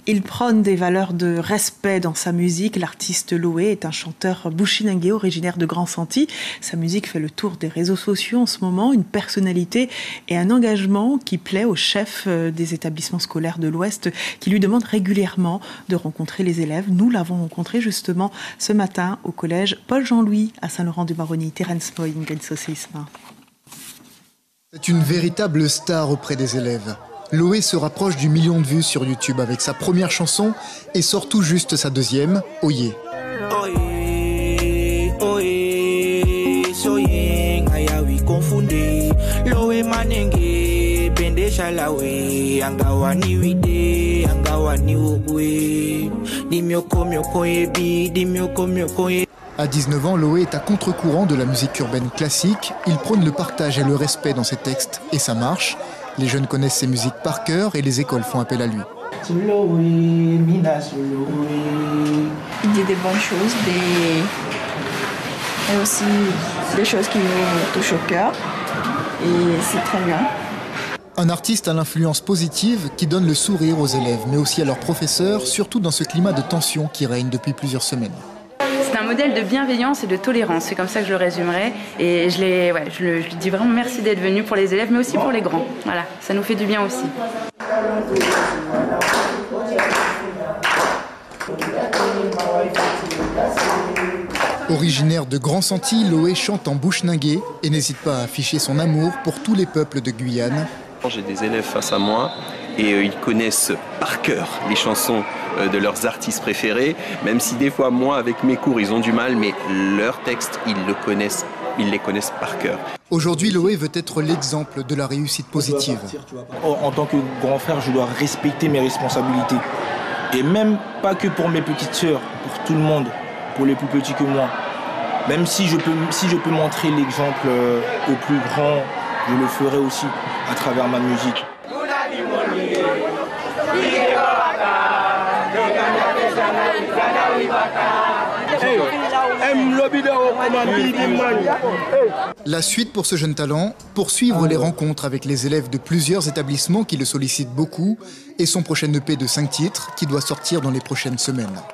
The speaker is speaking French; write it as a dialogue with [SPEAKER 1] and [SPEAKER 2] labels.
[SPEAKER 1] Il prône des valeurs de respect dans sa musique. L'artiste Loé est un chanteur bushinengue originaire de Grand Santi. Sa musique fait le tour des réseaux sociaux en ce moment, une personnalité et un engagement qui plaît au chef des établissements scolaires de l'Ouest qui lui demande régulièrement de rencontrer les élèves. Nous l'avons rencontré justement ce matin au collège Paul-Jean-Louis à Saint-Laurent-du-Maroni. Terence Moy, Ingrid Saucisme.
[SPEAKER 2] C'est une véritable star auprès des élèves. Loé se rapproche du million de vues sur YouTube avec sa première chanson et sort tout juste sa deuxième, Oye. À 19 ans, Loé est à contre-courant de la musique urbaine classique. Il prône le partage et le respect dans ses textes et ça marche. Les jeunes connaissent ses musiques par cœur et les écoles font appel à lui.
[SPEAKER 3] Il dit des bonnes choses, et aussi des choses qui nous touchent au cœur. Et c'est très bien.
[SPEAKER 2] Un artiste à l'influence positive qui donne le sourire aux élèves, mais aussi à leurs professeurs, surtout dans ce climat de tension qui règne depuis plusieurs semaines.
[SPEAKER 4] C'est un modèle de bienveillance et de tolérance, c'est comme ça que je le résumerai. Et je lui dis vraiment merci d'être venu pour les élèves, mais aussi pour les grands. Voilà, ça nous fait du bien aussi.
[SPEAKER 2] Originaire de Grand Santi, Loé chante en bushinengue et n'hésite pas à afficher son amour pour tous les peuples de Guyane.
[SPEAKER 5] J'ai des élèves face à moi et ils connaissent par cœur les chansons de leurs artistes préférés, même si des fois, moi, avec mes cours, ils ont du mal, mais leurs textes, ils les connaissent par cœur.
[SPEAKER 2] Aujourd'hui, Loé veut être l'exemple de la réussite positive.
[SPEAKER 6] En tant que grand frère, je dois respecter mes responsabilités. Et même pas que pour mes petites sœurs, pour tout le monde, pour les plus petits que moi. Même si je peux montrer l'exemple aux plus grands, je le ferai aussi à travers ma musique.
[SPEAKER 2] La suite pour ce jeune talent, poursuivre les rencontres avec les élèves de plusieurs établissements qui le sollicitent beaucoup et son prochain EP de 5 titres qui doit sortir dans les prochaines semaines.